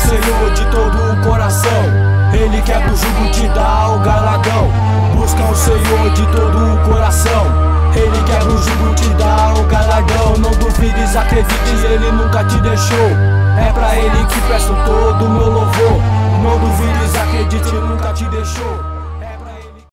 Senhor de todo o coração. Ele quebra o jugo, te dá o galardão. Busca o Senhor de todo o coração. Ele quebra o jugo, te dá o galardão. Não duvides, acredites, Ele nunca te deixou. É pra Ele que